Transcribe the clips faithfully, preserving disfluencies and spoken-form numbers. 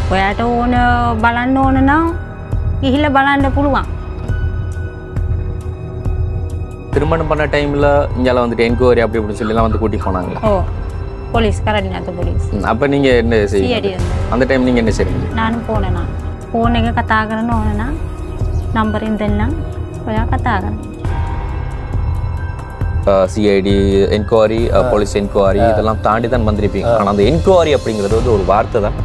ඔයාට ඕන බලන්න ඕන නම් ගිහිල්ලා බලන්න පුළුවන්. திருமணம் பண்ண டைம்ல இங்கல வந்துட்டு என்கொயரி அப்படி இப்படி சொல்லி எல்லாம் வந்து கூட்டி போனாங்களா? ஓ போலீஸ் கரடிநாத் போலீஸ். அப்ப நீங்க என்ன செய்வீங்க? அந்த டைம் நீங்க என்ன செய்வீங்க? நானும் போனேனா. ஃபோன் එක කතා කරන ඕන නම් නම්බරෙන් දෙන්නම්. ඔයා කතා කරන්න. சிஐடி என்கொயரி போலீஸ் என்கொயரி இதெல்லாம் தாண்டி தான் வந்திருப்பீங்க. ஆனா அந்த என்கொயரி அப்படிங்கிறது வந்து ஒரு வார்த்தை தான்.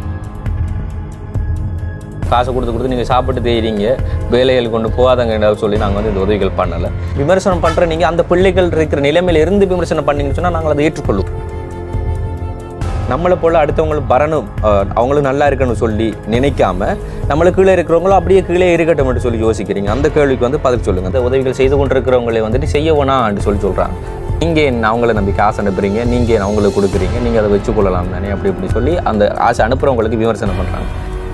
காசு கொடுத்து கொடுத்து நீங்கள் சாப்பிட்டு தெரியுறீங்க, வேலைகள் கொண்டு போகாதங்க சொல்லி நாங்கள் வந்து இந்த உதவிகள் பண்ணலை. விமர்சனம் பண்ணுற நீங்கள் அந்த பிள்ளைகள் இருக்கிற நிலைமையில இருந்து விமர்சனம் பண்ணீங்கன்னு சொன்னால் நாங்கள் அதை ஏற்றுக்கொள்ளும். நம்மளை போல் அடுத்தவங்களுக்கு வரணும், அவங்களும் நல்லா இருக்கணும்னு சொல்லி நினைக்காம நம்மளை கீழே இருக்கிறவங்களும் அப்படியே கீழே இருக்கட்டும் சொல்லி யோசிக்கிறீங்க. அந்த கேள்விக்கு வந்து பதில் சொல்லுங்கள். அந்த உதவிகள் செய்து கொண்டு இருக்கிறவங்களே வந்துட்டு செய்யவோனான்னு சொல்லி சொல்கிறாங்க. நீங்கள் என்ன அவங்கள நம்பி காசு அனுப்புறீங்க, நீங்கள் என்ன அவங்களுக்கு கொடுக்குறீங்க, நீங்கள் அதை வச்சுக்கொள்ளலாம் தானே அப்படி இப்படி சொல்லி அந்த ஆசை அனுப்புகிறவங்களுக்கு விமர்சனம் பண்ணுறாங்க.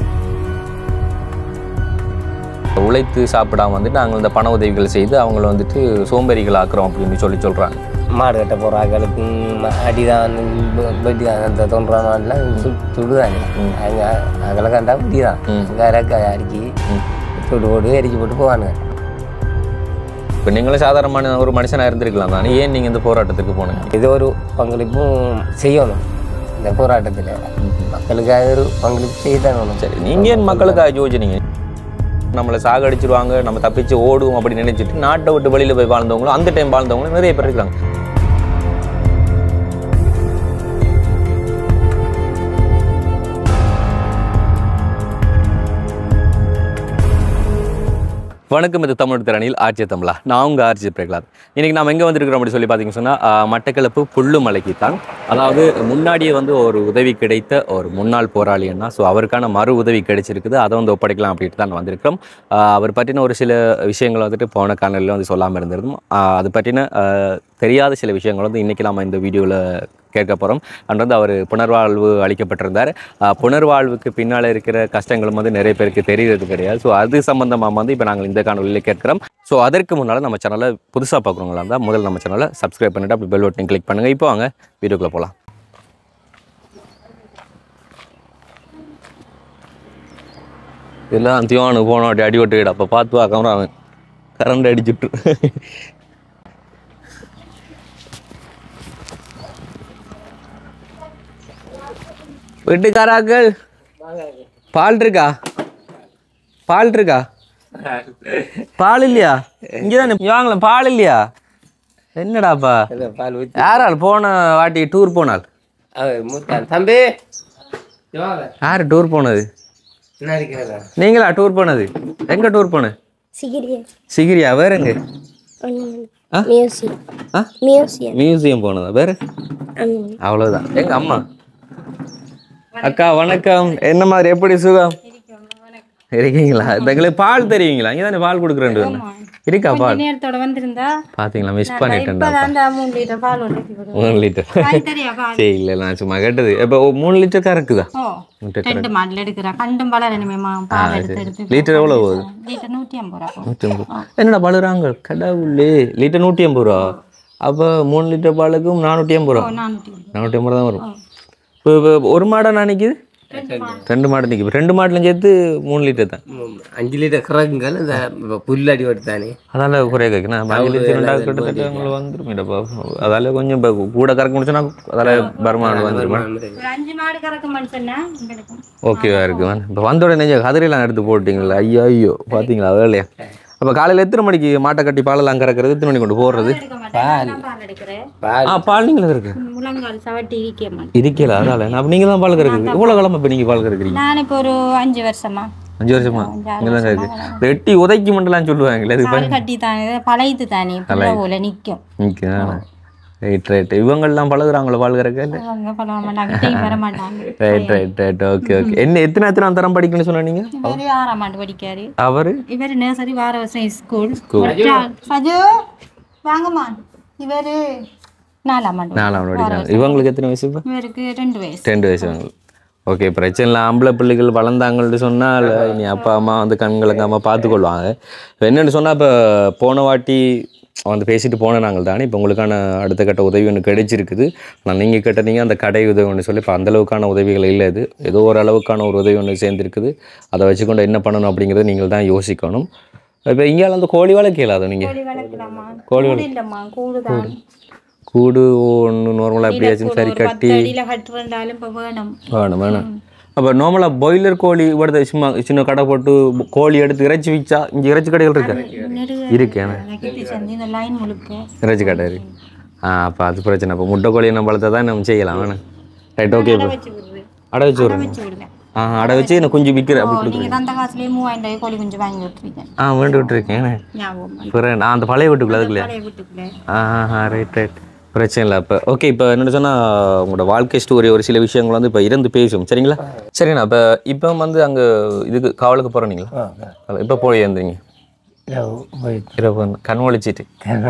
உழைத்து சாப்பிடாம வந்துட்டு நாங்கள் இந்த பண உதவிகள் செய்து அவங்கள வந்துட்டு சோம்பேறிகள் ஆக்குறோம் அப்படின்னு சொல்லி சொல்கிறாங்க. மாடு கட்ட போகிறாங்களுக்கு அடிதான் வெட்டி தான் அந்த தொன்ற மாடெலாம் சுடுதானே அங்கே அங்கே கண்டா வெட்டி தான் வேறக்க அடிக்கி சுடு போட்டு எரிக்கி போட்டு போவானுங்க. இப்போ நீங்களும் சாதாரணமான ஒரு மனுஷனாக இருந்திருக்கலாம் தானே, ஏன் நீங்கள் இந்த போராட்டத்துக்கு போனீங்க? இது ஒரு பங்களிப்பும் செய்யணும் இந்த போராட்டத்தில், மக்களுக்காக ஒரு பங்களிப்பு செய்யத்தான் வேணும். சரி, நீங்கள் ஏன் மக்களுக்காக யோசினீங்க? நம்மளை சாகடிச்சிருவாங்க, நம்ம தப்பிச்சு ஓடுவோம் அப்படின்னு நினைச்சிட்டு நாட்டை விட்டு வெளியில் போய் வாழ்ந்தவங்களும் அந்த டைம் வாழ்ந்தவங்களும் நிறைய பேர் இருக்காங்க. வணக்கம், இது தமிழ் திறனில் ஆட்சிய தமிழா. நான் உங்கள் ஆர்ஜி பிரகலாத். இன்றைக்கி நம்ம எங்கே வந்துருக்கிறோம் அப்படி சொல்லி பார்த்தீங்கன்னு சொன்னால் மட்டக்களப்பு புல்லுமலைக்கு தான். அதாவது முன்னாடியே வந்து ஒரு உதவி கிடைத்த ஒரு முன்னாள் போராளின்னா, ஸோ அவருக்கான மறு உதவி கிடைச்சிருக்குது, அதை வந்து ஒப்படைக்கலாம் அப்படின்ட்டு தான் வந்திருக்கிறோம். அவர் பற்றின ஒரு சில விஷயங்கள் வந்துட்டு போன காணொலியில் வந்து சொல்லாமல் இருந்திருந்தோம். அது பற்றின தெரியாத சில விஷயங்கள் வந்து இன்றைக்கி நம்ம இந்த வீடியோவில் கேட்க போகிறோம். அண்ட் வந்து அவர் புனர்வாழ்வு அளிக்கப்பட்டிருந்தார். புனர்வாழ்வுக்கு பின்னால் இருக்கிற கஷ்டங்களும் வந்து நிறைய பேருக்கு தெரிகிறது கிடையாது. ஸோ அது சம்மந்தமாக வந்து இப்போ நாங்கள் இந்த காணொலியில் கேட்குறோம். ஸோ அதற்கு முன்னால் நம்ம சேனலை புதுசாக பார்க்குறவங்களா இருந்தால் முதல்ல நம்ம சேனலை சப்ஸ்கிரைப் பண்ணிவிட்டு அப்படி பெல் பட்டன் கிளிக் பண்ணுங்கள். இப்போ வாங்க வீடியோக்குள்ளே போகலாம். இதெல்லாம் திவானு போனோம் அப்படி அடி ஓட்டு அப்போ பார்த்து பார்க்காம அவன் கரண்ட் அடிச்சுட்டு வீட்டுக்காராக்கள் பால் இருக்கா? பால் இருக்கா? பால் இல்லையா? இங்கதானே வாங்கல, பால் இல்லையா? என்னடாப்பா யாரால் போன வாட்டி டூர் போனால்? தம்பி யாரு டூர் போனது? நீங்களா டூர் போனது? எங்க டூர் போன? சிகிரியா? வேற எங்க? மியூசியம் போனதா? வேற அவ்வளவுதான். எங்க அம்மா அக்கா வணக்கம். என்ன மாதிரி எப்படி சுகம் இருக்கீங்களா? எங்களுக்கு பால் தெரியுங்களா? இங்கே தானே பால் கொடுக்குறேன். இருக்கா பால்? பாத்தீங்களா, மிஸ் பண்ணிட்டேன். மூணு லிட்டர் சரி இல்லை, நான் சும்மா கேட்டது. இப்போ மூணு லிட்டர் கறக்குதா? லிட்டர் எவ்வளோ போகுது? என்னடா பழுறாங்க கடவுளே, லிட்டர் நூற்றி ஐம்பது ரூபா. அப்போ மூணு லிட்டர் பாலுக்கும் நானூற்றி ஐம்பது ரூபா நானூற்றி ஐம்பது தான் வரும். இப்போ இப்போ ஒரு மாடை நான் நிற்கிது, ரெண்டு மாடு நிற்கிது. ரெண்டு மாடுலையும் சேர்த்து மூணு லிட்டர் தான். அஞ்சு லிட்டர் கறக்குங்கள் இந்த புல்லடி தானே, அதால குறைய கேட்கணும். அஞ்சு லிட்டர் ரெண்டாவது கிட்டத்தட்ட உங்களுக்கு வந்துருமேடப்பா. அதால கொஞ்சம் இப்போ கூட கறக்க முடிச்சுன்னா அதால வருமானம் வந்துருமா? ஓகேவா இருக்கு. இப்போ வந்த உடனே கதிரையெல்லாம் எடுத்து போட்டிங்களா? ஐயோ ஐயோ பார்த்தீங்களா வேலையா? அப்போ காலையில் எத்தனை மணிக்கு மாட்டை கட்டி பாலெல்லாம் கறக்கிறது? எத்தனை மணி கொண்டு போடுறது? ஆ பால் நீங்களும் இருக்கு இருக்கல. அதால அப்போ நீங்கள் தான் பால் கறக்குது. இவ்வளோ காலமா இப்போ நீங்கள் பால் கறக்குறீங்க? நான் இப்போ ஒரு அஞ்சு வருஷமா அஞ்சு வருஷமா இங்கே தான் இருக்கு. எட்டி உதைக்கு மட்டும்லாம் சொல்லுவாங்களே, அது கட்டி தானே பழையது தானே போல நிற்கும் நிற்கும். Right right. இவங்கெல்லாம் பழகுறாங்களோ பால் கறக்க? Right right right. Okay okay. என்ன எத்தனை எத்தனை தரம் படிக்கணும்னு சொன்னீங்க? ஆறாம் ஆண்டு படிக்காரு அவரு. இவர் நர்சரி வார வருஷம் ஸ்கூல். சஜு வாங்கம்மா. இவரு நாலாம் ஆண்டு நாலாம் ஆண்டு படிக்கிறாங்க. இவங்களுக்கு எத்தனை வயசு? இவருக்கு ரெண்டு வயசு ரெண்டு வயசு அவங்களுக்கு. ஓகே, பிரச்சனை இல்லை. ஆம்பளை பிள்ளைகள் வளர்ந்தாங்கன்னு சொன்னால் இனி அப்பா அம்மா வந்து கண்களுக்கு அம்மா பார்த்துக்கொள்வாங்க. இப்போ என்னென்னு சொன்னால், இப்போ போன வாட்டி வந்து பேசிட்டு போன நாங்கள் தானே இப்போ உங்களுக்கான அடுத்த கட்ட உதவி ஒன்று கிடைச்சிருக்குது. ஆனால் நீங்கள் கேட்டீங்க அந்த கடை உதவி ஒன்று சொல்லி இப்போ அந்தளவுக்கான உதவிகள் இல்லை. இது ஏதோ ஒரு அளவுக்கான ஒரு உதவி ஒன்று சேர்ந்துருக்குது. அதை வச்சுக்கொண்டு என்ன பண்ணணும் அப்படிங்கிறத நீங்கள் தான் யோசிக்கணும். இப்போ இங்கே அந்த கோழி வளர்க்க இயலாது. நீங்கள் கோழி வளர்க்க கூடு ஒன்று நார்மலாக எப்படியாச்சும் சரி கட்டி வேணும் வேணும். அப்போ நார்மலாக பாய்லர் கோழி இவ்வளோ சும்மா சின்ன கடை போட்டு கோழி எடுத்து இறைச்சி விச்சா இங்கே இறைச்சி கடைகள் இருக்கா? இருக்கு இறைச்சி கடை இருக்கு. ஆ அப்போ அது பிரச்சனை. அப்போ முட்டை கோழியை நம்ம வளர்த்தா தான் நம்ம செய்யலாம் வேணும். Right okay. இப்போ அடை வச்சு விடுங்க. ஆ அடை வச்சு என்ன குஞ்சு விற்கிற அப்படி ஆ வேண்டு விட்டுருக்கேன். நான் அந்த பழைய வீட்டுக்குள்ள அதுக்குள்ளே ஆ ஆ ரைட் ரைட் பிரச்சனை இல்லை. இப்போ ஓகே. இப்போ என்ன சொன்னால் உங்களோட வாழ்க்கை ஸ்டோரி ஒரு சில விஷயங்கள் வந்து இப்போ இருந்து பேசும் சரிங்களா? சரிண்ணா. இப்போ இப்போ வந்து அங்கே இதுக்கு காவலுக்கு போகிறீங்களா? இப்போ போய் இருந்தீங்க இரவு கண் ஒழிச்சிட்டு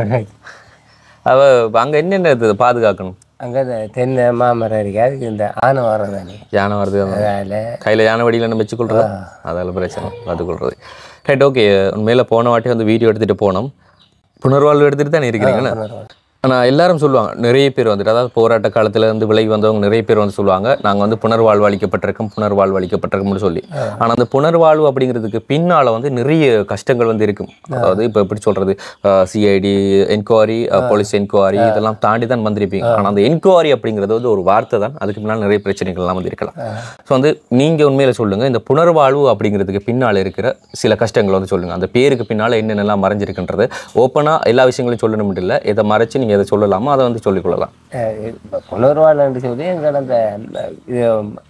அவ அங்கே என்னென்ன இருக்குது பாதுகாக்கணும்? அங்கே தென்னை மாமரம் இருக்கு. அதுக்கு இந்த ஆனை வரம் தானே யானை வருது. அதில் கையில் யானை வடியில் நம்ம வச்சுக்கொள்றது அதில் பிரச்சனை பார்த்துக்கொள்றது. Right okay. உண்மையில் போன வாட்டி வந்து வீடியோ எடுத்துகிட்டு போனோம். புனர்வாழ்வு எடுத்துகிட்டு தானே இருக்கிறீங்களா? ஆனால் எல்லாரும் சொல்லுவாங்க நிறைய பேர் வந்துட்டு அதாவது போராட்ட காலத்தில் இருந்து விலகி வந்தவங்க நிறைய பேர் வந்து சொல்லுவாங்க நாங்கள் வந்து புனர்வாழ்வு அளிக்கப்பட்டிருக்கோம் புனர்வாழ்வு அளிக்கப்பட்டிருக்கோம்னு சொல்லி. ஆனால் அந்த புனர்வாழ்வு அப்படிங்கிறதுக்கு பின்னால் வந்து நிறைய கஷ்டங்கள் வந்து இருக்கும். அதாவது இப்போ எப்படி சொல்கிறது சிஐடி என்கொயரி போலீஸ் என்கொயரி இதெல்லாம் தாண்டி தான் வந்திருப்பீங்க. ஆனால் அந்த என்கொயரி அப்படிங்கிறது வந்து ஒரு வார்த்தை தான். அதுக்கு பின்னால் நிறைய பிரச்சனைகள்லாம் வந்து இருக்கலாம். ஸோ வந்து நீங்கள் உண்மையில் சொல்லுங்கள் இந்த புனர்வாழ்வு அப்படிங்கிறதுக்கு பின்னால் இருக்கிற சில கஷ்டங்கள் வந்து சொல்லுங்கள். அந்த பேருக்கு பின்னால் என்னென்னலாம் மறைஞ்சிருக்குன்றது ஓப்பனாக எல்லா விஷயங்களையும் சொல்லணும் இல்லை எதை மறைச்சு எதை சொல்லலாமோ அதை வந்து சொல்லிக்கொள்ளலாம். புனர்வாழ்வு சொல்லி எங்களை அந்த இது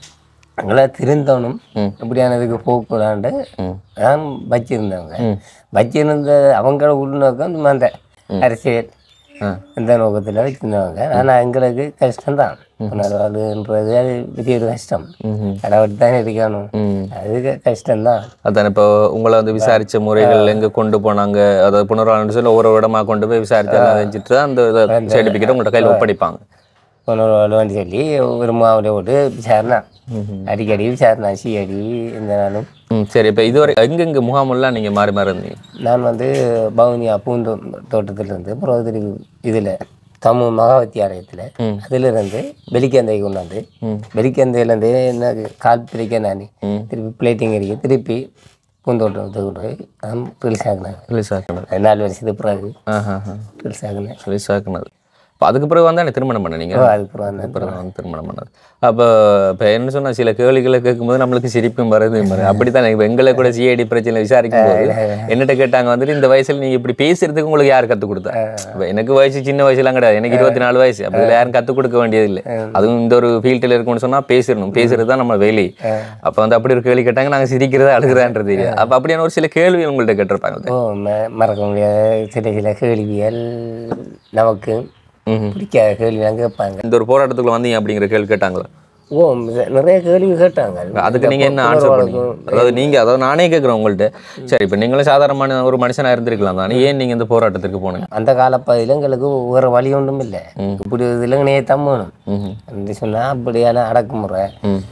எங்களை திருந்தணும் இப்படியானதுக்கு போக்கூடாண்டு நான் வச்சிருந்தவங்க வச்சிருந்த அவங்கள உள்நோக்கம் அந்த அரசியல் இந்த நோக்கத்தில் வச்சிருந்தவங்க. ஆனால் எங்களுக்கு கஷ்டம்தான் புனர்வாழ்வுன்றது அது பெரிய ஒரு கஷ்டம். கடவுள் தானே இருக்கணும் அதுக்கு கஷ்டம்தான். அதான் இப்போ உங்களை வந்து விசாரித்த முறைகள் எங்கே கொண்டு போனாங்க அதாவது புனர்வாழ்வு சொல்லி ஒவ்வொரு இடமா கொண்டு போய் விசாரித்து செஞ்சுட்டு தான் அந்த சர்டிஃபிகேட் உங்கள்கிட்ட கையில் ஒப்படைப்பாங்க. புனர்வாழ்வுன்னு சொல்லி ஒரு மாவட்ட போட்டு விசாரணை அடிக்கடி விசாரணை சிஅடி இந்த நாளும். ம் சரி. இப்போ இதுவரை எங்கெங்கே முகாமெல்லாம் நீங்கள் மாறி மாறி இருந்தீங்க? நான் வந்து பவுனியா பூந்தோ தோட்டத்திலிருந்து அப்புறம் திருப்பி இதில் தமிழ் மகா வித்தியாலயத்தில் அதிலிருந்து வெளிக்கந்தைக்கு கொண்டாந்து வெளிக்கந்தையிலேருந்து என்ன கால் பிரிக்க நான் திருப்பி பிளேட்டிங் அடிக்க திருப்பி பூந்தோட்டத்தை கொண்டு போய் நான் ரிலீஸ் ஆகினேன். ரிலீஸ் ஆகினது நாலு வருஷத்துக்கு பிறகு ரிலீஸ் ஆகினேன். ரிலீஸ் ஆகினது இப்போ அதுக்கு பிறகு வந்து எனக்கு திருமணம் பண்ண நீங்கள் அதுக்கு பிறகு வந்து திருமணம் பண்ணது. அப்போ இப்போ என்ன சொன்னால் சில கேள்விகளை கேட்கும்போது நம்மளுக்கு சிரிப்பும் வருது மாதிரி அப்படி தான். இப்போ எங்களை கூட சிஐடி பிரச்சனை விசாரிக்கும் போது என்னட்ட கேட்டாங்க வந்துட்டு இந்த வயசில் நீங்கள் இப்படி பேசுறதுக்கு உங்களுக்கு யார் கற்றுக் கொடுத்தா? இப்போ எனக்கு வயசு சின்ன வயசுலாம் கிடையாது. எனக்கு இருபத்தி நாலு வயசு. அப்போ இதில் யாரும் கற்றுக் கொடுக்க வேண்டியதில்லை. அதுவும் இந்த ஒரு ஃபீல்டில் இருக்குன்னு சொன்னால் பேசிடணும். பேசுறது தான் நம்ம வேலை. அப்போ வந்து அப்படி ஒரு கேள்வி கேட்டாங்க நாங்கள் சிரிக்கிறதா அழுகிறதான்றது. அப்போ அப்படியான ஒரு சில கேள்வி உங்கள்கிட்ட கேட்டிருப்பாங்க. ஓ மறக்க முடியாத சில சில கேள்விகள் நமக்கு பிடிக்காத கேள்விலாம் கேட்பாங்க. இந்த ஒரு போராட்டத்துக்குள்ள வந்தீங்க அப்படிங்கிற கேள்வி கேட்டாங்களா? ஓ நிறைய கேள்வி கேட்டாங்க. அதுக்கு நீங்க என்ன ஆன்சர் பண்ணீங்க? அதாவது நீங்க அதாவது நானே கேட்குறேன் உங்கள்கிட்ட. சரி இப்போ நீங்களும் சாதாரணமான ஒரு மனுஷனா இருந்திருக்கலாம் தானே, ஏன் நீங்க இந்த போராட்டத்துக்கு போனீங்க? அந்த காலப்பகுதியில் எங்களுக்கு வேறு வழி ஒன்றும் இல்லை. இப்படி இளைஞனையே தம்மணும் அப்படி சொன்னால் அப்படியான அடக்குமுறை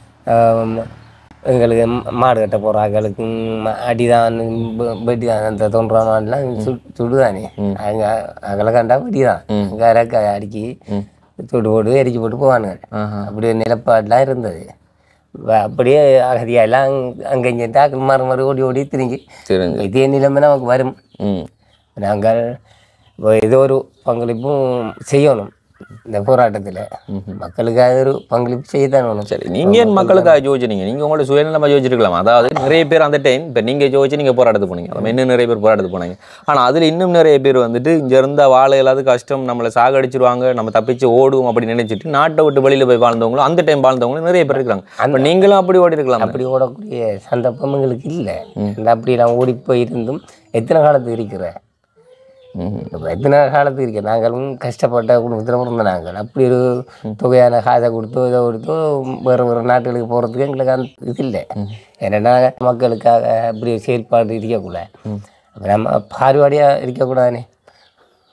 எங்களுக்கு மாடு கட்ட போகிறாங்களுக்கு அடிதான் வெட்டிதான் அந்த தொன்றா மாடுலாம் சு சுடுதானே அங்கே அகலை கண்டா வெட்டிதான் அங்கே இறக்க அடிக்கி சுட்டு போட்டு எரிச்சு போட்டு போவானுங்க. அப்படி ஒரு நிலப்பாடுலாம் இருந்தது. அப்படியே அகதியெல்லாம் அங்கே இங்கே தாக்கல் மாறு மாறு ஓடி ஓடி திரும்பி இதே நிலைமை நமக்கு வரும். நாங்கள் ஏதோ ஒரு பங்களிப்பும் செய்யணும் இந்த போராட்டத்தில். மக்களுக்காக ஒரு பங்களிப்பு செய்யத்தான் வேணும். சரி நீங்கள் ஏன் மக்களுக்காக யோசிச்சிங்க? நீங்கள் உங்களோட சுயநலமாக யோசிச்சிருக்கலாம். அதாவது நிறைய பேர் அந்த டைம் இப்போ நீங்கள் யோசிச்சு நீங்கள் போராட்டத்துக்கு போனீங்க. நம்ம இன்னும் நிறைய பேர் போராட்டத்துக்கு போனாங்க. ஆனால் அதில் இன்னும் நிறைய பேர் வந்துட்டு இங்கே இருந்தால் வாழ இல்லாத கஷ்டம் நம்மளை சாகடிச்சிருவாங்க நம்ம தப்பிச்சு ஓடுவோம் அப்படின்னு நினைச்சிட்டு நாட்டை விட்டு வெளியில் போய் வாழ்ந்தவங்களும் அந்த டைம் வாழ்ந்தவங்களும் நிறைய பேர் இருக்கிறாங்க. அப்போ நீங்களும் அப்படி ஓடி இருக்கலாம். அப்படி ஓடக்கூடிய சந்தர்ப்பம் எங்களுக்கு இல்லை. அப்படி நான் ஓடி போயிருந்தும் எத்தனை காலத்துக்கு இருக்கிற எத்தனை காலத்துக்கு இருக்க நாங்களும் கஷ்டப்பட்ட குடும்பத்தில் பிறந்த நாங்கள் அப்படி ஒரு தொகையான காசை கொடுத்தோ இதை கொடுத்தோ வேறு வேறு நாட்டுகளுக்கு போகிறதுக்கு எங்களுக்கு அந்த இது இல்லை. ஏன்னா மக்களுக்காக அப்படி செயல்பாடு இருக்கக்கூடாது. அப்போ நம்ம பார்வையாடியாக இருக்கக்கூடாதுனே.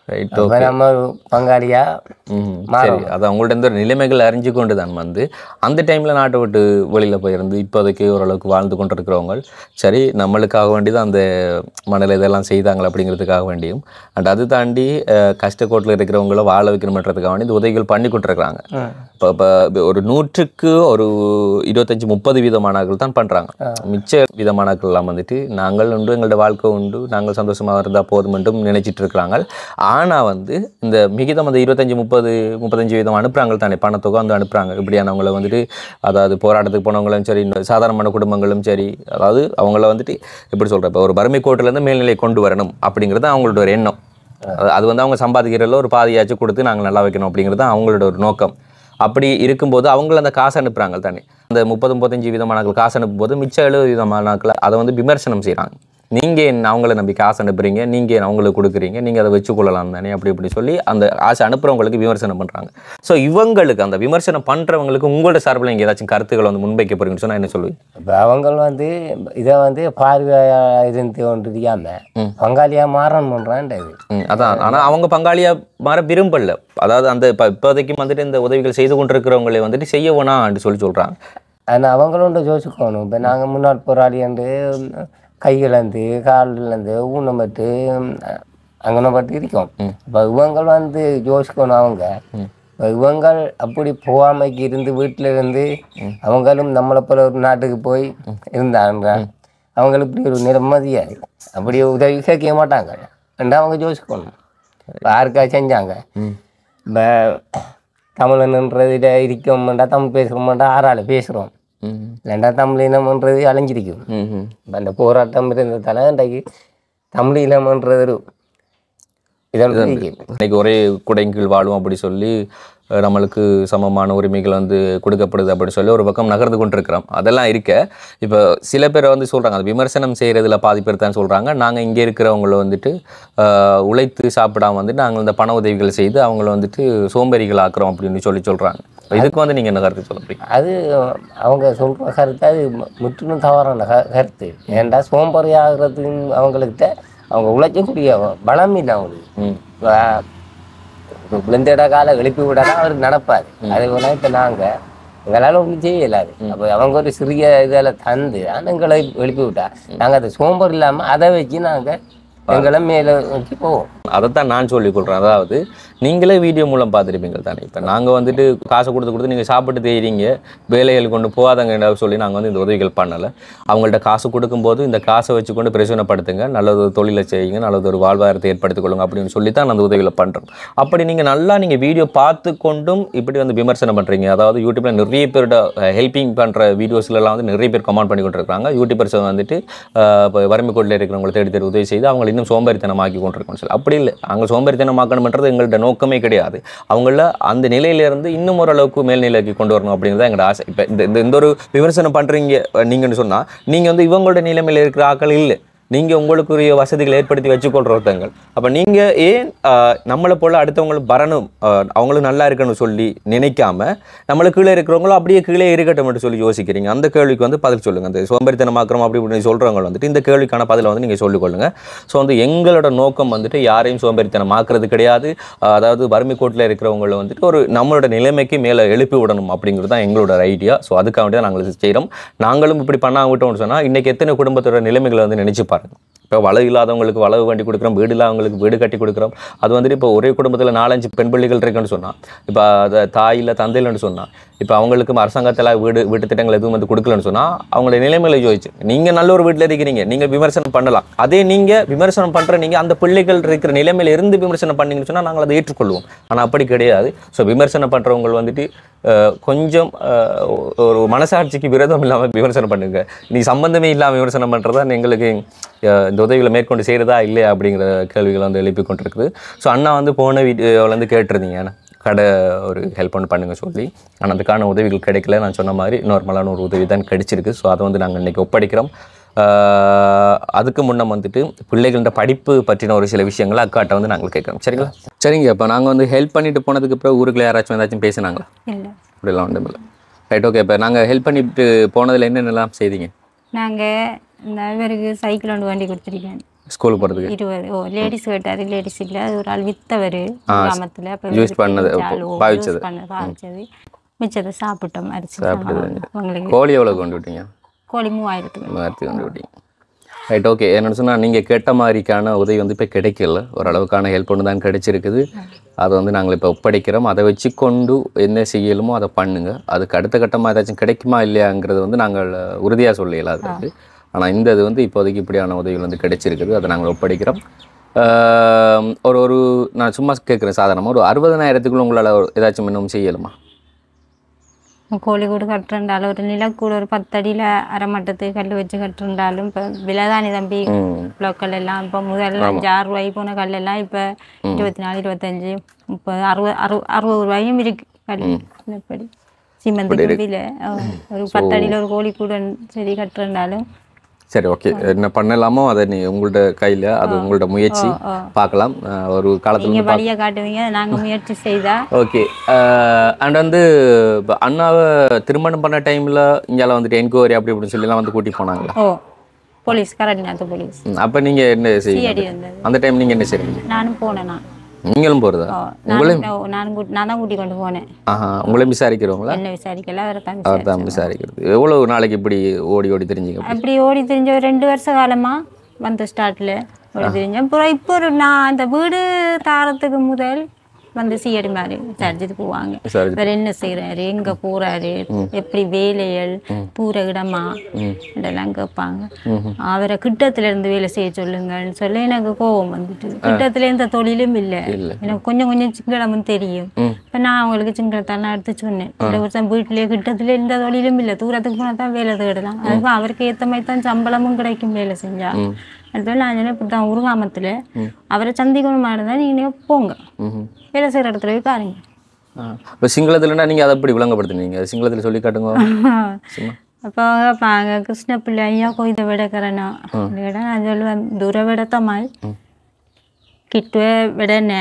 ரைட் அப்ப ஓகே நம்ம ஒரு பங்காளியா ம் சரி அது அவங்கள்ட்ட இந்த ஒரு நிலைமைகள் அறிஞ்சு கொண்டு தான் வந்து அந்த டைமில் நாட்டை விட்டு வெளியில் போயிருந்து இப்போதைக்கு ஓரளவுக்கு வாழ்ந்து கொண்டு இருக்கிறவங்க சரி நம்மளுக்காக வேண்டிதான் அந்த மணல் இதெல்லாம் செய்தாங்களா அப்படிங்கிறதுக்காக வேண்டியும் அண்ட் அது தாண்டி கஷ்டக்கோட்டில் இருக்கிறவங்கள வாழ வைக்கணுன்றதுக்காக வேண்டி இந்த உதவிகள் பண்ணி கொண்டிருக்கிறாங்க. இப்போ இப்போ ஒரு நூற்றுக்கு ஒரு இருபத்தஞ்சி முப்பது வீதமானாக்கள் தான் பண்ணுறாங்க. மிச்ச விதமானாக்கள் எல்லாம் வந்துட்டு நாங்கள் உண்டு எங்களோட வாழ்க்கை உண்டு நாங்கள் சந்தோஷமாக இருந்தால் போதும் என்றும் நினைச்சிட்டு இருக்கிறாங்க. ஆனால் வந்து இந்த மிகிதம் அந்த இருபத்தஞ்சி முப்பது முப்பத்தஞ்சு வீதம் அனுப்புகிறாங்க தானே பணத்தொகை வந்து அனுப்புகிறாங்க. இப்படியானவங்களை வந்துட்டு அதாவது போராட்டத்துக்கு போனவங்களும் சரி சாதாரணமான குடும்பங்களும் சரி அதாவது அவங்கள வந்துட்டு எப்படி சொல்கிறேன் இப்போ ஒரு வறுமை கோட்டிலேருந்து மேல்நிலை கொண்டு வரணும் அப்படிங்கிறது அவங்களோட ஒரு எண்ணம். அது வந்து அவங்க சம்பாதிக்கிறதில் ஒரு பாதியாச்சும் கொடுத்து நாங்கள் நல்லா வைக்கணும் அப்படிங்கிறது தான் அவங்களோட ஒரு நோக்கம். அப்படி இருக்கும்போது அவங்கள அந்த காசு அனுப்புகிறாங்க தானே அந்த முப்பது முப்பத்தஞ்சு விதமானாக்கள் காசு அனுப்பும்போது மிச்சம் எழுபது விதமானாக்கள் அதை வந்து விமர்சனம் செய்கிறாங்க. நீங்கள் என்ன அவங்கள நம்பி காசு அனுப்புறீங்க நீங்கள் அவங்களுக்கு கொடுக்குறீங்க நீங்கள் அதை வச்சுக்கொள்ளலாம் தானே அப்படி இப்படி சொல்லி அந்த ஆசை அனுப்புகிறவங்களுக்கு விமர்சனம் பண்ணுறாங்க. ஸோ இவங்களுக்கு அந்த விமர்சனம் பண்ணுறவங்களுக்கு உங்களோட சார்பில் நீங்கள் ஏதாச்சும் கருத்துக்களை வந்து முன்வைக்க போகிறீங்கன்னு சொன்னால் என்ன சொல்லுவீங்க? இப்போ அவங்க வந்து இதை வந்து பார்வையாக இருந்து கொண்டு தெரியாமல் பங்காளியாக மாறணும் பண்ணுறான்றது. ம் அதான் ஆனால் அவங்க பங்காளியாக மாற விரும்பல. அதாவது அந்த இப்போ இப்போதைக்கும் வந்துட்டு இந்த உதவிகள் செய்து கொண்டிருக்கிறவங்களே வந்துட்டு செய்ய வேணான்னு சொல்லி சொல்கிறாங்க. ஆனால் அவங்களும் யோசிக்கணும். இப்போ நாங்கள் முன்னாள் போராளி என்று கையிலேருந்து காலிலேருந்து ஊனப்பட்டு அங்கனப்பட்டு இருக்கோம். இப்போ இவங்கள் வந்து யோசிக்கணும். அவங்க இப்போ இவங்கள் அப்படி போகாமைக்கு இருந்து வீட்டில் இருந்து அவங்களும் நம்மளை போல ஒரு நாட்டுக்கு போய் இருந்தாங்க அவங்களுக்கு இப்படி ஒரு நிம்மதியாக அப்படி உதவி கேட்க மாட்டாங்க ரெண்டா அவங்க யோசிக்கணும். இப்போ யாருக்கா செஞ்சாங்க இப்போ தமிழன்ன்றதில் இருக்கோம்டா தமிழ் பேசுகிறோம்டா ஆறாள் பேசுகிறோம் இல்லைண்டா தமிழ் இனம்ன்றது அழிஞ்சிருக்கும். இப்போ அந்த போராட்டம் இருந்ததால இன்றைக்கு தமிழ் இனம்ன்றது ஒரு இதெல்லாம் இன்னைக்கு ஒரே குடையின் கீழ் வாழும் அப்படி சொல்லி நம்மளுக்கு சமமான உரிமைகள் வந்து கொடுக்கப்படுது அப்படி சொல்லி ஒரு பக்கம் நகர்ந்து கொண்டு இருக்கிறோம். அதெல்லாம் இருக்க இப்போ சில பேரை வந்து சொல்கிறாங்க அது விமர்சனம் செய்கிறதுல பாதி பேர் தான் சொல்கிறாங்க நாங்கள் இங்கே இருக்கிறவங்கள வந்துட்டு உழைத்து சாப்பிடாம வந்துட்டு நாங்கள் இந்த பண உதவிகள் செய்து அவங்கள வந்துட்டு சோம்பேறிகள் ஆக்குறோம் அப்படின்னு சொல்லி சொல்கிறாங்க. இதுக்கு வந்து நீங்கள் என்ன கருத்து சொல்ல முடியும்? அது அவங்க சொல்கிற கருத்து அது முற்றிலும் தவறான க கருத்து ஏன்டா சோம்பேறி ஆகிறதுக்கு அவங்கக்கிட்ட அவங்க உழைக்கக்கூடிய பலம் இல்லை அவங்களுக்கு. விழுந்திட காலை எழுப்பி விடாதான் அவர் நடப்பார். அதே போல இப்போ நாங்கள் எங்களால் ஒன்றும் செய்யலாது. அப்போ அவங்க ஒரு சிறிய இதில் தந்து ஆனால் எங்களை எழுப்பி விட்டா நாங்கள் அதை சோம்பர் இல்லாமல் அதை வச்சு நாங்கள் எங்களை மேலே நோக்கி போவோம். அதைத்தான் நான் சொல்லிக் கொள்கிறேன். அதாவது நீங்களே வீடியோ மூலம் பார்த்துருப்பீங்க தானே. இப்போ நாங்கள் வந்துட்டு காசை கொடுத்து கொடுத்து நீங்கள் சாப்பிட்டு தெரியுறீங்க வேலைகள் கொண்டு போகாதங்க சொல்லி நாங்கள் வந்து இந்த உதவிகள் பண்ணலை. அவங்கள்ட்ட காசு கொடுக்கும்போது இந்த காசை வச்சு கொண்டு பிரயோஜனப்படுத்துங்க நல்லது ஒரு தொழிலை செய்யுங்க நல்லது ஒரு வாழ்வாதாரத்தை ஏற்படுத்திக் கொள்ளுங்க அப்படின்னு சொல்லி தான் அந்த உதவிகளை பண்ணுறோம். அப்படி நீங்கள் நல்லா நீங்கள் வீடியோ பார்த்து கொண்டும் இப்படி வந்து விமர்சனம் பண்ணுறீங்க. அதாவது யூடியூப்பில் நிறைய பேரோட ஹெல்ப்பிங் பண்ணுற வீடியோஸ்லாம் வந்து நிறைய பேர் கமெண்ட் பண்ணி கொண்டு இருக்கிறாங்க. யூடியூபர்ஸ் வந்துட்டு இப்போ வறுமை கோட்டில் இருக்கிறவங்களை தேடி தேடி உதவி செய்து அவங்களை இன்னும் சோம்பேறித்தனமாக்கி கொண்டிருக்கோம் சொல்லி அப்படி இல்லை. அங்கே சோம்பேறித்தனமாக்கணும்ன்றது எங்கள்கிட்ட நோக்கமே கிடையாது. அவங்கள அந்த நிலையிலேருந்து இன்னும் ஓரளவுக்கு மேல்நிலைக்கு கொண்டு வரணும் அப்படிங்கிறது எங்களோட ஆசை. இப்போ இந்த இந்த ஒரு விமர்சனம் பண்ணுறீங்க நீங்கன்னு சொன்னால் நீங்கள் வந்து இவங்களோட நிலைமையில் இருக்கிற ஆக்கள் இல்லை. நீங்கள் உங்களுக்குரிய வசதிகளை ஏற்படுத்தி வச்சுக்கொள்கிற ஒருத்தங்கள். அப்போ நீங்கள் ஏன் நம்மளை போல் அடுத்தவங்களுக்கு வரணும் அவங்களும் நல்லா இருக்கணும்னு சொல்லி நினைக்காம நம்மளை கீழே இருக்கிறவங்களும் அப்படியே கீழே இருக்கட்டும் சொல்லி யோசிக்கிறீங்க? அந்த கேள்விக்கு வந்து பதில் சொல்லுங்கள். அந்த சோம்பேறித்தனமாக்குறோம் அப்படி இப்படி சொல்கிறவங்க வந்துட்டு இந்த கேள்விக்கான பதிலை வந்து நீங்கள் சொல்லிக்கொள்ளுங்கள். ஸோ வந்து எங்களோட நோக்கம் வந்துட்டு யாரையும் சோம்பேறித்தனமாக்குறது கிடையாது. அதாவது வறுமை கோட்டில் இருக்கிறவங்களை வந்துட்டு ஒரு நம்மளோட நிலைமைக்கு மேலே எழுப்பி விடணும் அப்படிங்கிறது தான் எங்களோட ஐடியா. ஸோ அதுக்காக வேண்டிய நாங்கள் செய்கிறோம். நாங்களும் இப்படி பண்ணாம விட்டோம்னு சொன்னால் இன்றைக்கி எத்தனை குடும்பத்தோட நிலைமைகளை வந்து நினைச்சு பாருங்க. இப்போ வளவு இல்லாதவங்களுக்கு வளவு வண்டி கொடுக்குறோம் வீடு இல்லாதவங்களுக்கு வீடு கட்டி கொடுக்குறோம். அது வந்துட்டு இப்போ ஒரே குடும்பத்தில் நாலஞ்சு பெண் பிள்ளைகள் இருக்குன்னு சொன்னால் இப்போ அதை தாயில் தந்தையில்னு சொன்னால் இப்போ அவங்களுக்கு அரசாங்கத்தில் வீடு வீட்டு திட்டங்கள் எதுவும் வந்து கொடுக்கலன்னு சொன்னால் அவங்களோட நிலைமையில யோசிச்சு நீங்கள் நல்ல ஒரு வீட்டில் இருக்கிறீங்க நீங்கள் விமர்சனம் பண்ணலாம். அதே நீங்கள் விமர்சனம் பண்ணுற நீங்கள் அந்த பிள்ளைகள் இருக்கிற நிலைமையில இருந்து விமர்சனம் பண்ணீங்கன்னு சொன்னால் நாங்கள் அதை ஏற்றுக்கொள்வோம். ஆனால் அப்படி கிடையாது. ஸோ விமர்சனம் பண்ணுறவங்க வந்துட்டு கொஞ்சம் ஒரு மனசாட்சிக்கு விரோதம் இல்லாமல் விமர்சனம் பண்ணுங்க. நீ சம்பந்தமே இல்லாமல் விமர்சனம் பண்ணுறதா எங்களுக்கு இந்த உதவிகளை மேற்கொண்டு செய்கிறதா இல்லையா அப்படிங்கிற கேள்விகளை வந்து எழுப்பி கொண்டிருக்குது. ஸோ அண்ணா வந்து போன வீடியோவில் வந்து கேட்டிருந்தீங்க கடை ஒரு ஹெல்ப் ஒன்று பண்ணுங்க சொல்லி. ஆனால் அதுக்கான உதவிகள் கிடைக்கல. நான் சொன்ன மாதிரி நார்மலான ஒரு உதவி தான் கிடைச்சிருக்கு. ஸோ அதை வந்து நாங்கள் இன்றைக்கி ஒப்படைக்கிறோம். அதுக்கு முன்னே வந்துட்டு பிள்ளைகளோட படிப்பு பற்றின ஒரு சில விஷயங்களை அக்காட்ட வந்து நாங்கள் கேட்குறோம். சரிங்களா? சரிங்க. இப்போ நாங்கள் வந்து ஹெல்ப் பண்ணிட்டு போனதுக்கு அப்புறம் ஊருக்குள்ள யாராச்சும் ஏதாச்சும் பேசினாங்களா? அப்படிலாம் ஒன்றும் இல்லை. Right okay. இப்போ நாங்கள் ஹெல்ப் பண்ணிட்டு போனதில் என்னென்னலாம் செய்தீங்க? நாங்கள் இந்த இவருக்கு சைக்கிள் ஒன்று வண்டி கொடுத்துருக்கேன். ஸ்கூலுக்கு போகிறதுக்கு இருபது ஓ லேடிஸ் கேட்டார் லேடிஸ் இல்லை அது ஒரு ஆள் வித்தவர் கிராமத்தில் யூஸ் பண்ணது பாவிச்சது பண்ண பாவிச்சது மிச்சத்தை சாப்பிட்டோம் அரிசி சாப்பிட்டது. கோழி எவ்வளோ கொண்டு விட்டீங்க? கோழி மூவாயிரத்துக்கு மூவாயிரத்துக்கு கொண்டு விட்டீங்க. Right, okay. என்னென்னு சொன்னால் நீங்கள் கேட்ட மாதிரிக்கான உதவி வந்து இப்போ கிடைக்கல, ஓரளவுக்கான ஹெல்ப் ஒன்று தான் கிடைச்சிருக்குது. அதை வந்து நாங்கள் இப்போ ஒப்படைக்கிறோம். அதை வச்சு கொண்டு என்ன செய்யலுமோ அதை பண்ணுங்கள். அதுக்கு அடுத்த கட்டமாக ஏதாச்சும் கிடைக்குமா இல்லையாங்கிறது வந்து நாங்கள் உறுதியாக சொல்ல இயலாது. ஆனால் இந்த இது வந்து இப்போதைக்கு இப்படியான உதவிகள் வந்து கிடைச்சிருக்குது, அதை நாங்கள் ஒப்படைக்கிறோம். ஒரு ஒரு நான் சும்மா கேட்குறேன், சாதாரணமாக ஒரு அறுபதனாயிரத்துக்குள்ள உங்களால் ஏதாச்சும் இன்னும் செய்யலுமா? கோழி கூடு கட்டுறாலும் ஒரு நிலக்கூட ஒரு பத்தடியில் அரை மட்டத்துக்கு கல் வச்சு கட்டுறாலும் இப்போ விலைதானி தம்பி கல் எல்லாம் இப்போ முதல்ல அஞ்சு ஆறு ரூபாய் போன கல் எல்லாம் இப்போ இருபத்தி நாலு இருபத்தஞ்சு முப்பது அறுபது அறு அறுபது ரூபாயும் இருக்கு கல். எப்படி சிமெண்ட் விலை ஒரு பத்தடியில் ஒரு கோழி கூட சரி கட்டுறாலும் சரி, ஓகே. என்ன பண்ணலாமோ அதை நீ உங்கள்ட்ட கையில், அது உங்கள்ட்ட முயற்சி பார்க்கலாம். ஒரு காலத்தில் வழியை காட்டுவீங்க, நாங்கள் முயற்சி செய்தா ஓகே. அண்ட் வந்து இப்போ அண்ணாவை திருமணம் பண்ண டைமில் இங்கே வந்துட்டு என்கொயரி அப்படி இப்படின்னு சொல்லிலாம் வந்து கூட்டி போனாங்களா? ஓ போலீஸ் கரடிநாத்து போலீஸ். அப்போ நீங்கள் என்ன செய்வீங்க அந்த டைம்? நீங்கள் என்ன செய்வீங்க? நானும் போனேன். நீங்களும் போகிறதா? உங்களையும் நான் நான் தான் கூட்டி கொண்டு போனேன். ஆஹா, உங்களையும் விசாரிக்கிறவங்களா? என்ன விசாரிக்கல, அவர் தான் அவர் தான் விசாரிக்கிறது. எவ்வளோ நாளைக்கு இப்படி ஓடி ஓடி தெரிஞ்சுங்க? அப்படி ஓடி தெரிஞ்ச ஒரு ரெண்டு வருஷ காலமாக வந்த ஸ்டார்ட்டில் ஓடி தெரிஞ்சேன். அப்புறம் இப்போ ஒரு நான் அந்த வீடு தாரத்துக்கு முதல் வந்து சிஐடி மாதிரி விசாரிச்சுட்டு போவாங்க. வேறு என்ன செய்கிறாரு, எங்கே போகிறாரு, எப்படி வேலைகள் தூர இடமா இதெல்லாம் கேட்பாங்க. அவரை கிட்டத்துலேருந்து வேலை செய்ய சொல்லுங்கன்னு சொல்ல எனக்கு கோபம் வந்துட்டு. கிட்டத்துல எந்த தொழிலும் இல்லை, எனக்கு கொஞ்சம் கொஞ்சம் சிங்களமும் தெரியும். இப்போ நான் அவங்களுக்கு சிங்களத்தாலாம் எடுத்து சொன்னேன். இந்த வருஷம் வீட்டிலேயே கிட்டத்துல எந்த தொழிலும் இல்லை, தூரத்துக்கு போனால் தான் வேலை தேடலாம். அதுக்கு அவருக்கு ஏற்ற மாதிரி தான் சம்பளமும் கிடைக்கும் வேலை செஞ்சா. அதுபோல் நான் சொன்னேன், இப்போ தான் உருகாமத்தில் அவரை சந்திக்கணுமா இருந்தால் நீங்கள் போங்க, வேலை செய்கிற இடத்துல போய் பாருங்க. இப்போ சிங்களத்துலன்னா நீங்கள் அதை எப்படி விளங்கப்படுத்துனீங்க? சிங்களத்தில் சொல்லி காட்டுங்க. அப்போ கேட்பாங்க, கிருஷ்ண பிள்ளை ஐயா கொய்த விடக்கிறேன்னா விட நான் சொல்லுவேன், தூர விடத்தம்மாள் கிட்டுவே விடனே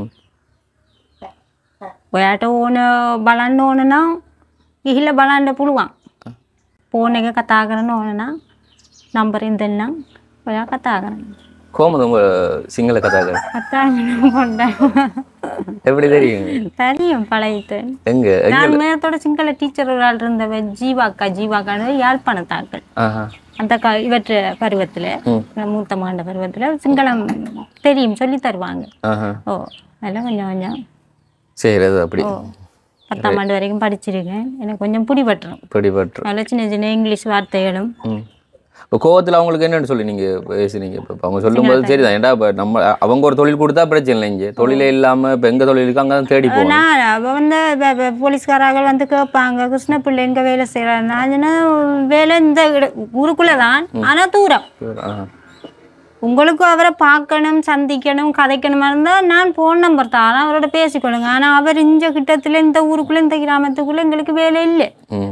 ඔයාට ඕන බලන්න ඕන නම් ගිහිල්ලා බලන්න පුළුවන්. ෆෝන් එක කතා කරන්න ඕන නම් නම්බරෙන් දෙන්නම් ඔයා කතා කරන්න. කොහොමද උඹ සිංහල කතා කරන්නේ? කතා කරන්න පොඩ්ඩක්. எப்படி தெரியும்? தெரியும் பழையது. எங்க? நான் மேத்தோட சிங்கள டீச்சர் ஒரு ஆள் இருந்தவ ஜீவாக்கா ஜீவாக்கான யாழ்ப்பாணத்தாக்கள். ஆஹா. அந்த க இவற்ற பருவத்தில் மூத்த மாண்ட பருவத்தில் சிங்களம் தெரியும், சொல்லி தருவாங்க. ஓ அதெல்லாம் கொஞ்சம் கொஞ்சம் செய்கிறது அப்படி. பத்தாம் ஆண்டு வரைக்கும் படிச்சிருக்கேன், எனக்கு கொஞ்சம் பிடிபட்டுரும். பிடிபட்டுரும். அதில் சின்ன சின்ன இங்கிலீஷ் வார்த்தைகளும். இப்போ கோவத்தில் அவங்களுக்கு என்னென்னு சொல்லி நீங்கள் பேசுனீங்க? இப்போ அவங்க சொல்லும்போது சரி தான், ஏன்டா இப்போ நம்ம அவங்க ஒரு தொழில் கொடுத்தா பிரச்சனை இல்லை, இங்கே தொழிலே இல்லாமல் இப்போ எங்கள் தொழில் இருக்கு அங்கே தான் தேடி போகணும். நான் அப்போ வந்து போலீஸ்காரர்கள் வந்து கேட்பாங்க, கிருஷ்ண பிள்ளை எங்கே வேலை செய்கிறாங்க. நான் வேலை இந்த ஊருக்குள்ளே தான், ஆனால் தூரம். உங்களுக்கு அவரை பார்க்கணும், சந்திக்கணும், கதைக்கணுமா இருந்தால் நான் ஃபோன் நம்பர் தான், அவரோட பேசிக்கொள்ளுங்க. ஆனால் அவர் இந்த கிட்டத்தில் இந்த ஊருக்குள்ளே இந்த கிராமத்துக்குள்ளே எங்களுக்கு வேலை இல்லை,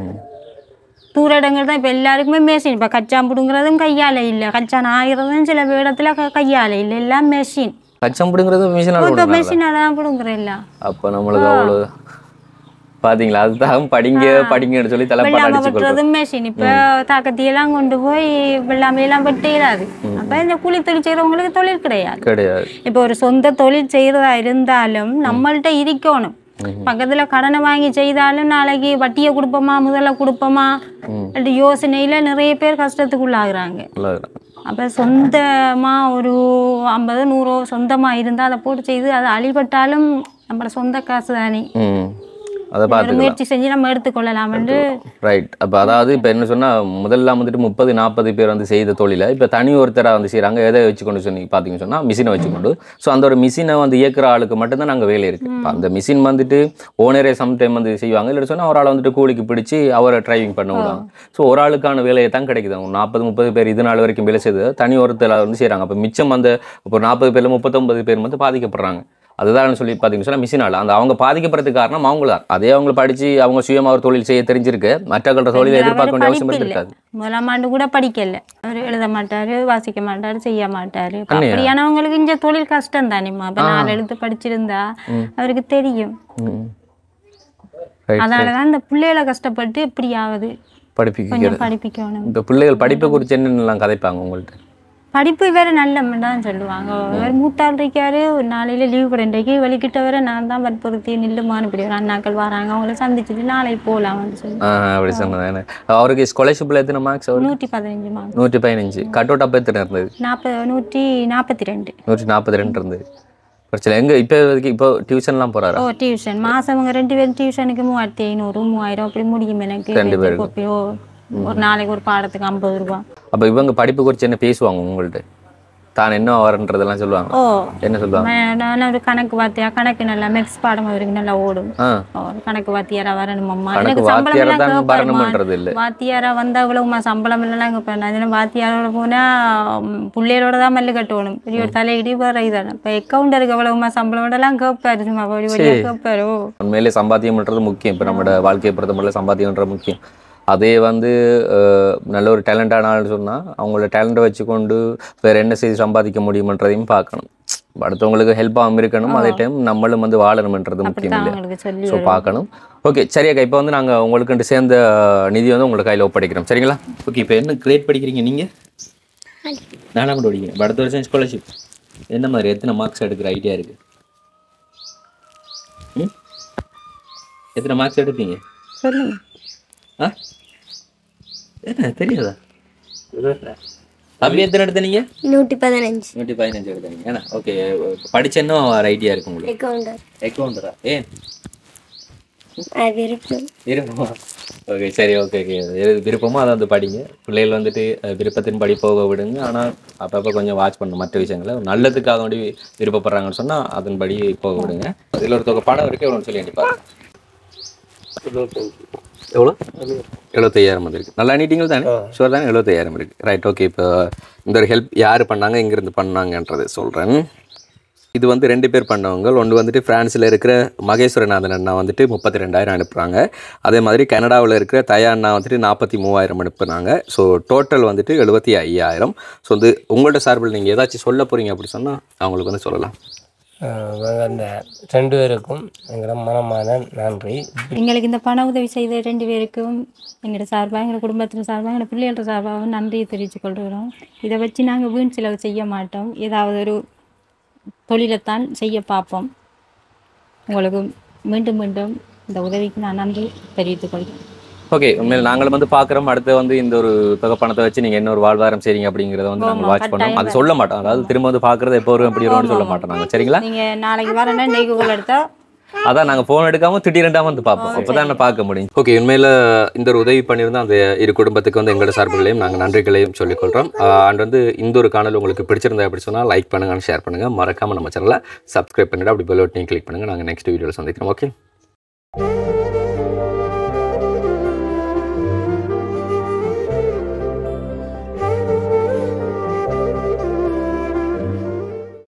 தூர இடங்கள் தான். இப்போ எல்லாருக்குமே மெஷின். இப்போ கச்சான் பிடுங்குறதும் கையால் இல்லை, கச்சான் ஆகிறதும் சில இடத்துல கையால் இல்லை, எல்லாம் மெஷின். கச்சான் பிடுங்குறது மிஷின், இப்போ மெஷினால தான் பிடுங்குறேன் எல்லாம். அப்போ நம்மளுக்கு அவ்வளோ பாத்தீங்களா, அதுதான் படிங்க படிங்கன்னு சொல்லி தலை வெட்டுறது மெஷின். இப்போ தாக்கத்தியெல்லாம் கொண்டு போய் வெள்ளாமை எல்லாம் வெட்டிடாது. அப்போ இந்த கூலி தொழில் செய்கிறவங்களுக்கு தொழில் கிடையாது கிடையாது. இப்போ ஒரு சொந்த தொழில் செய்கிறதா இருந்தாலும் நம்மள்கிட்ட இருக்கணும். பக்கத்துல கடனை வாங்கி செய்தாலும் நாளைக்கு வட்டியை கொடுப்போமா முதல்ல கொடுப்போமா அப்படி யோசனையில நிறைய பேர் கஷ்டத்துக்குள்ளாகிறாங்க. அப்ப சொந்தமா ஒரு ஐம்பது நூறோ சொந்தமா இருந்தா அதை போட்டு செய்து அதை அழிபட்டாலும் நம்மளோட சொந்த காசு தானே, அதை பார்த்து முயற்சி செஞ்சு நம்ம எடுத்துக்கொள்ளலாம். ரைட். அப்போ அதாவது இப்போ என்ன சொன்னால் முதல்ல வந்துட்டு முப்பது நாற்பது பேர் வந்து செய்த தொழிலை இப்போ தனி ஒருத்தராக வந்து செய்கிறாங்க. எதை வச்சுக்கொண்டு சொன்னி பார்த்தீங்கன்னு சொன்னால் மிஷினை வச்சுக்கொண்டு. ஸோ அந்த ஒரு மிஷினை வந்து இயக்குற ஆளுக்கு மட்டும்தான் நாங்கள் வேலை இருக்குது. அந்த மிஷின் வந்துட்டு ஓனரே சம்டைம் வந்து செய்வாங்க, இல்லை சொன்னால் ஒரு ஆளை வந்துட்டு கூலிக்கு பிடிச்சி அவரை டிரைவிங் பண்ண விடுவாங்க. ஸோ ஒரு ஆளுக்கான வேலையை தான் கிடைக்குது. அவங்க நாற்பது முப்பது பேர் இது நாள் வரைக்கும் வேலை செய்து தனி ஒருத்தர் வந்து செய்கிறாங்க. அப்போ மிச்சம் அந்த இப்போ நாற்பது பேரில் முப்பத்தொம்பது பேர் வந்து பாதிக்கப்படுறாங்க. அதுதான் சொல்லி பார்த்தீங்கன்னு சொன்னால் மிஷினால் அந்த அவங்க பாதிக்கப்படுறதுக்கு காரணம் அவங்க தான். அதே அவங்க படித்து அவங்க சுயமாக ஒரு தொழில் செய்ய தெரிஞ்சிருக்கு, மற்றவர்களோட தொழிலை எதிர்பார்க்க வேண்டிய அவசியம் இருக்காது. முதலாம் ஆண்டு கூட படிக்கல, அவர் எழுத மாட்டாரு, வாசிக்க மாட்டாரு, செய்ய மாட்டாரு. அப்படியானவங்களுக்கு இந்த தொழில் கஷ்டம் தானேம்மா. இப்போ நான் எழுத்து படிச்சிருந்தா அவருக்கு தெரியும். அதனாலதான் இந்த பிள்ளைகளை கஷ்டப்பட்டு எப்படியாவது படிப்பிக்க படிப்பிக்கணும். இப்போ பிள்ளைகள் படிப்பை குறித்து என்னென்னலாம் கதைப்பாங்க உங்கள்கிட்ட? படிப்பு வேற நல்ல தான் சொல்லுவாங்க. வேறு மூத்தாள் இருக்காரு, ஒரு நாளையில லீவ் போடுறேன்றைக்கு வலிக்கிட்ட வர நான் தான் வற்புறுத்தி நில்லுமான்னு இப்படி ஒரு அண்ணாக்கள் வராங்க, அவங்கள சந்திச்சுட்டு நாளைக்கு போகலாம்னு சொல்லி. அப்படி சொன்னேன். அவருக்கு ஸ்காலர்ஷிப்பில் எத்தனை மார்க்ஸ்? நூற்றி பதினஞ்சு மார்க்ஸ். நூற்றி பதினஞ்சு கட் அவுட் அப்போ எத்தனை இருந்தது? நாற்பது நூற்றி நாற்பத்தி ரெண்டு நூற்றி நாற்பத்தி ரெண்டு இருந்தது. பிரச்சனை எங்கே இப்போ இப்போ டியூஷன்லாம் போகிறாரா? ஓ டியூஷன் மாதம் ரெண்டு பேரும் டியூஷனுக்கு மூவாயிரத்தி ஐநூறு மூவாயிரம் அப்படி முடியும் எனக்கு. ரெண்டு பேருக்கு ஒரு நாளைக்கு ஒரு பாடத்துக்கு ஐம்பது ரூபா. அப்போ இவங்க படிப்பு குறித்து என்ன பேசுவாங்க உங்கள்கிட்ட? தான் என்ன வரன்றதெல்லாம் சொல்லுவாங்க? ஓ என்ன சொல்லுவாங்க? நான் ஒரு கணக்கு வாத்தியா, கணக்கு நல்லா மேக்ஸ் பாடம் அவருக்கு நல்லா ஓடும். ஒரு கணக்கு வாத்தியாரா வரணுமம்மா, எனக்கு சம்பளம் வாத்தியாரா வந்தா இவ்வளவுமா சம்பளம் இல்லைலாம் கேட்பேன். வாத்தியாரோட போனா பிள்ளைகளோட தான் மல்லு கட்டணும், பெரிய ஒரு தலையிடி வர இதான. இப்போ அக்கௌண்டருக்கு எவ்வளவுமா சம்பளம் எல்லாம் கேட்பாரு, சும்மா வழி வழியா கேட்பாரு. உண்மையிலே சம்பாத்தியம்ன்றது முக்கியம். இப்போ நம்மளோட வாழ்க்கையை பொறுத்த மட்டும் சம்பாத்தியம்ன்றது முக்கியம். அதே வந்து நல்ல ஒரு டேலண்டான ஆள்னு சொன்னால் அவங்களோட டேலண்ட்டை வச்சுக்கொண்டு வேறு என்ன செய்து சம்பாதிக்க முடியுமன்றதையும் பார்க்கணும். அடுத்தவங்களுக்கு ஹெல்ப்பாகவும் இருக்கணும், அதே டைம் நம்மளும் வந்து வாழணும்ன்றது முக்கியம் இல்லை. ஸோ பார்க்கணும். ஓகே சரியாக்கா, இப்போ வந்து நாங்கள் உங்களுக்கு சேர்ந்த நிதி வந்து உங்களை கையில் ஒப்படைக்கிறோம், சரிங்களா? ஓகே, இப்போ என்ன கிரேட் படிக்கிறீங்க நீங்கள்? நாலாம் கூட படிக்கிறீங்க. அடுத்த வருஷம் ஸ்காலர்ஷிப் என்ன மாதிரி எத்தனை மார்க்ஸ் எடுக்கிற ஐடியா இருக்குது? ம் எத்தனை மார்க்ஸ் எடுப்பீங்க சொல்லுங்க. ஆ என்ன தெரியாதா? அப்படி எத்தனை எடுத்தீங்க? நூற்றி பதினஞ்சு நூற்றி பதினஞ்சு எடுத்தீங்க. ஏன்னா ஓகே, படிச்சேன்னு ஒரு ஐடியா இருக்கு உங்களுக்கு? அக்கௌண்டர். அக்கௌண்டரா? ஏன் விருப்பம் விருப்பமா? ஓகே சரி, ஓகே ஓகே எது விருப்பமோ அதை வந்து படிங்க. பிள்ளைகள் வந்துட்டு விருப்பத்தின் படி போக விடுங்க. ஆனால் அப்பப்போ கொஞ்சம் வாட்ச் பண்ணணும் மற்ற விஷயங்களை. நல்லதுக்காக வேண்டி விருப்பப்படுறாங்கன்னு சொன்னால் அதன்படி போக விடுங்க. இதில் ஒரு தொகை பணம் இருக்கு, எவ்வளோன்னு சொல்லி எண்ணிப்பாங்க. எவ்வளோ? எழுபத்தையாயிரம் வந்துருக்கு. நல்லா நீட்டிங்கள் தானே? ஷுவர் தானே? எழுபத்தையாயிரம் இருக்குது. Right, okay. இப்போ இந்த ஒரு ஹெல்ப் யார் பண்ணாங்க, எங்கேருந்து பண்ணாங்கன்றதை சொல்கிறேன். இது வந்து ரெண்டு பேர் பண்ணவங்க. ஒன்று வந்துட்டு ஃப்ரான்ஸில் இருக்கிற மகேஸ்வரநாதன் அண்ணா வந்துட்டு முப்பத்தி ரெண்டாயிரம் அனுப்புகிறாங்க. அதே மாதிரி கனடாவில் இருக்கிற தயா அண்ணா வந்துட்டு நாற்பத்தி மூவாயிரம் அனுப்புனாங்க. ஸோ டோட்டல் வந்துட்டு எழுபத்தி ஐயாயிரம். ஸோ வந்து உங்கள்ட்ட சார்பில் நீங்கள் ஏதாச்சும் சொல்ல போகிறீங்க அப்படி சொன்னால் அவங்களுக்கு வந்து சொல்லலாம். அந்த ரெண்டு பேருக்கும் எங்களோட மனமான நன்றி. எங்களுக்கு இந்த பண உதவி செய்த ரெண்டு பேருக்கும் எங்களோட சார்பாக, எங்கள் குடும்பத்தின் சார்பாக, எங்கள் பிள்ளைகளோட சார்பாகவும் நன்றியை தெரிவித்துக் கொள்கிறோம். இதை வச்சு நாங்கள் வீண் செலவு செய்ய மாட்டோம், ஏதாவது ஒரு தொழிலைத்தான் செய்ய பார்ப்போம். உங்களுக்கு மீண்டும் மீண்டும் இந்த உதவிக்கு நான் நன்றி தெரிவித்துக் கொள்கிறேன். ஓகே, உண்மையில் நாங்களும் வந்து பார்க்குறோம். அடுத்து வந்து இந்த ஒரு தொகை பணத்தை வச்சு நீங்கள் என்ன ஒரு வாழ்வாரம் செய்றீங்க அப்படிங்கிறத வந்து நாங்கள் வாட்ச் பண்ணோம். அது சொல்ல மாட்டோம், அதாவது திரும்ப வந்து பார்க்குறது எப்போ வரும் எப்படி வரும்னு சொல்ல மாட்டோம் நாங்கள், சரிங்களா? நீங்கள் நாளைக்கு வரேன்னா நெய்கு எடுத்தா அதான் நாங்கள் ஃபோன் எடுக்காமல் திடீரெண்டாக வந்து பார்ப்போம், அப்போ தான் பார்க்க முடியும். ஓகே, உண்மையில் இந்த ஒரு உதவி பண்ணியிருந்தால் அந்த இரு குடும்பத்துக்கு வந்து எங்களோட சார்புகளையும் நாங்கள் நன்றிகளையும் சொல்லிக்கொள்கிறோம். அண்ட் வந்து இந்த ஒரு காணொலி உங்களுக்கு பிடிச்சிருந்தா அப்படி சொன்னால் லைக் பண்ணுங்கள், ஷேர் பண்ணுங்கள், மறக்காமல் நம்ம சேனலை சப்ஸ்கிரைப் பண்ணிவிட்டு அப்படி பெல் பட்டனையும் கிளிக் பண்ணுங்கள். நாங்கள் நெக்ஸ்ட் வீடியோவில் சந்திக்கிறோம். ஓகே.